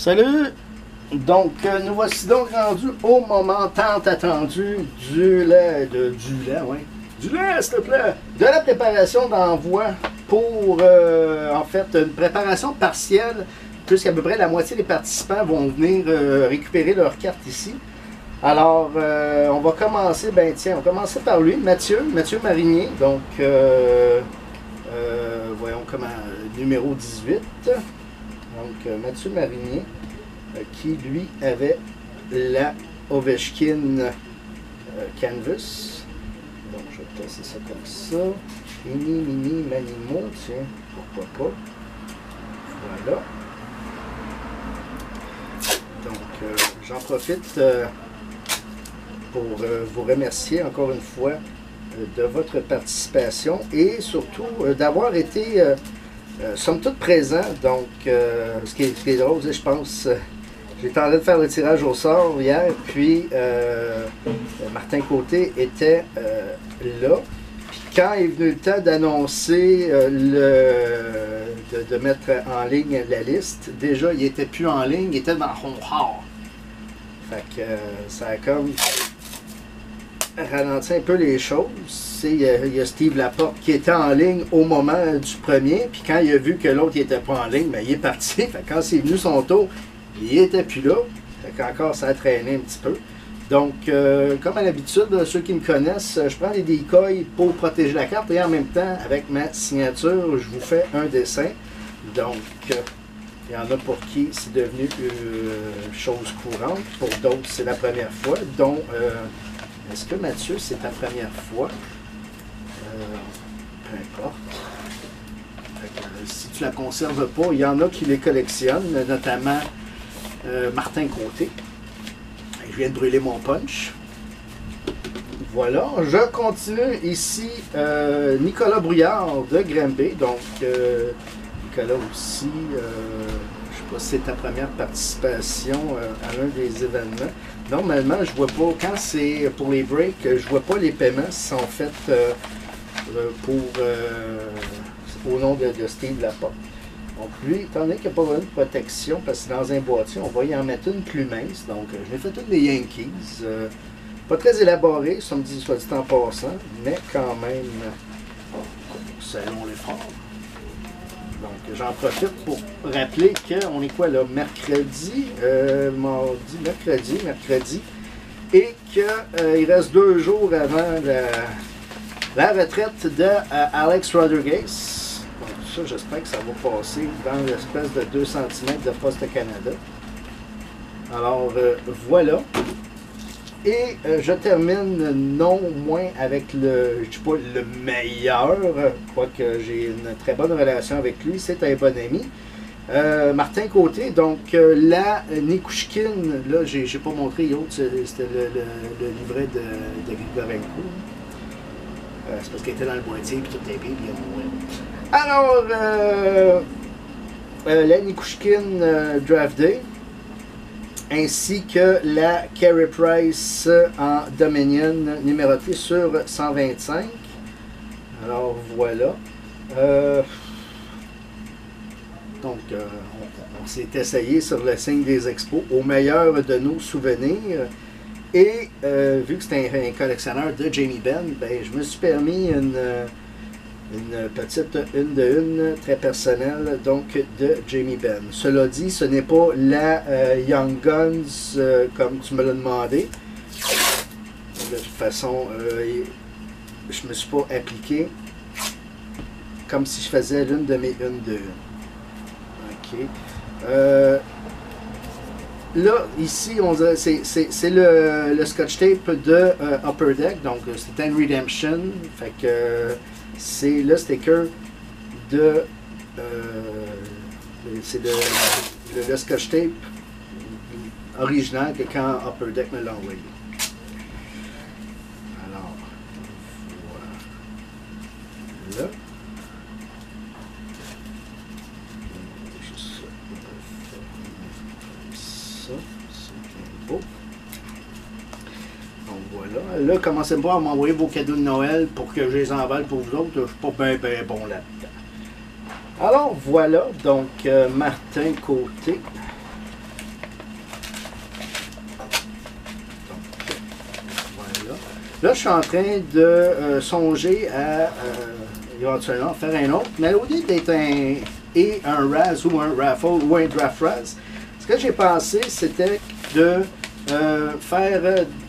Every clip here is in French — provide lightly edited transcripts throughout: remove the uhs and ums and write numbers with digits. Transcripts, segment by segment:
Salut! Donc, nous voici donc rendus au moment tant attendu du lait, du lait, s'il te plaît, de la préparation d'envoi pour, en fait, une préparation partielle, puisqu'à peu près la moitié des participants vont venir récupérer leur carte ici. Alors, on va commencer, on va commencer par lui, Mathieu Marinier, donc, voyons comment, numéro 18. Donc, Mathieu Marinier, qui lui avait la Ovechkin Canvas. Donc, je vais placer ça comme ça. Mini, Manimo, tiens, pourquoi pas. Voilà. Donc, j'en profite pour vous remercier encore une fois de votre participation et surtout d'avoir été somme toute présent. Donc, ce qui est drôle, je pense, j'étais en train de faire le tirage au sort hier, puis Martin Côté était là. Puis quand est venu le temps d'annoncer, de mettre en ligne la liste, déjà, il n'était plus en ligne, il était dans Honhar. Fait que ça a comme ralenti un peu les choses. Il y a Steve Laporte qui était en ligne au moment du premier, puis quand il a vu que l'autre n'était pas en ligne, ben, il est parti. Fait que quand c'est venu son tour, il n'était plus là. Fait qu'encore, ça a traîné un petit peu. Donc, comme à l'habitude, ceux qui me connaissent, je prends des decoys pour protéger la carte et en même temps, avec ma signature, je vous fais un dessin. Donc, il y en a pour qui c'est devenu une chose courante. Pour d'autres, c'est la première fois. Donc, est-ce que Mathieu, c'est ta première fois? Peu importe. Si tu la conserves pas, il y en a qui les collectionnent, notamment Martin Côté. Je viens de brûler mon punch. Voilà, je continue ici Nicolas Brouillard de Granby. Donc, Nicolas aussi, je ne sais pas si c'est ta première participation à l'un des événements. Normalement, je vois pas, quand c'est pour les breaks, je vois pas les paiements qui sont faits au nom de Steve Laporte. Donc lui, étant donné qu'il n'y a pas vraiment de protection, parce que c'est dans un boîtier, on va y en mettre une plus mince. Donc je l'ai fait toutes les Yankees. Pas très élaboré, ça me dit soit dit en passant, mais quand même, selon l'effort. Donc j'en profite pour rappeler qu'on est quoi là, mercredi, et qu'il reste 2 jours avant la retraite de Alex Rodriguez. Donc ça, j'espère que ça va passer dans l'espèce de 2 cm de Poste Canada. Alors voilà. Et je termine non moins avec je ne sais pas le meilleur, quoique j'ai une très bonne relation avec lui, c'est un bon ami. Martin Côté, donc la Nikushkin, là j'ai pas montré l'autre, c'était le livret de Grigorenko. C'est parce qu'il était dans le boîtier, puis tout est bien, puis il a mouru. Alors, la Nikushkin Draft Day, ainsi que la Carey Price en Dominion numérotée sur 125. Alors voilà. Donc on s'est essayé sur le signe des expos au meilleur de nos souvenirs. Et vu que c'est un collectionneur de Jamie Benn, ben, je me suis permis une petite une très personnelle donc de Jamie Benn. Cela dit, ce n'est pas la Young Guns comme tu me l'as demandé. De toute façon, je me suis pas appliqué comme si je faisais l'une de mes une de une. Ok. Là, ici, c'est le Scotch Tape de Upper Deck, donc c'est un Redemption, fait que c'est le sticker de, c'est le Scotch Tape original que quand Upper Deck me l'a envoyé. Alors, voilà. Donc voilà. Là, commencez pas à m'envoyer vos cadeaux de Noël pour que je les emballe pour vous autres. Je suis pas bien bon là-dedans. Alors voilà, donc Martin Côté. Là, je suis en train de songer à éventuellement faire un autre, mais au lieu d'être un RAS ou un raffle ou un draft RAS, ce que j'ai pensé, c'était de faire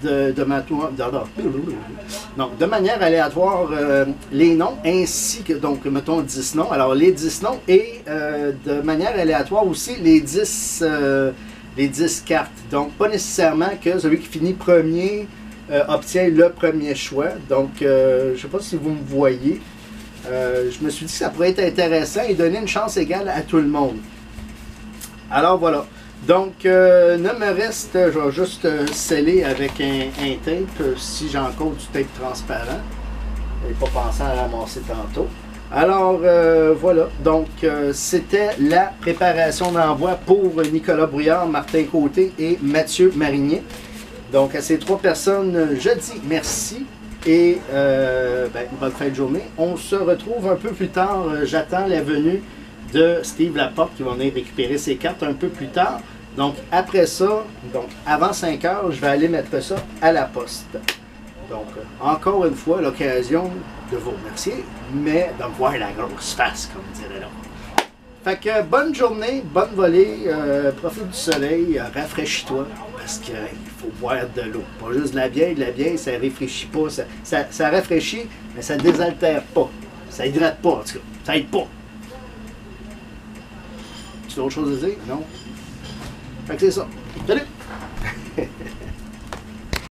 de manière aléatoire les noms ainsi que, donc, mettons 10 noms. Alors, les 10 noms et de manière aléatoire aussi les 10 cartes. Donc, pas nécessairement que celui qui finit premier obtient le premier choix. Donc, je ne sais pas si vous me voyez. Je me suis dit que ça pourrait être intéressant et donner une chance égale à tout le monde. Alors, voilà. Donc, ne me reste, je vais juste sceller avec un tape, si j'ai encore du tape transparent. Je n'ai pas pensé à ramasser tantôt. Alors, voilà. Donc, c'était la préparation d'envoi pour Nicolas Brouillard, Martin Côté et Mathieu Marinier. Donc, à ces 3 personnes, je dis merci et bonne fin de journée. On se retrouve un peu plus tard. J'attends la venue de Steve Laporte qui va venir récupérer ses cartes un peu plus tard. Donc, après ça, donc avant 5 heures, je vais aller mettre ça à la poste. Donc, encore une fois, l'occasion de vous remercier, mais de voir la grosse face, comme dirait l'autre. Fait que bonne journée, bonne volée, profite du soleil, rafraîchis-toi, parce qu'il faut boire de l'eau. Pas juste de la bière, ça rafraîchit pas, ça rafraîchit, mais ça désaltère pas. Ça hydrate pas, en tout cas, ça aide pas. Tu as autre chose à dire? Non? Fait que c'est ça. Salut!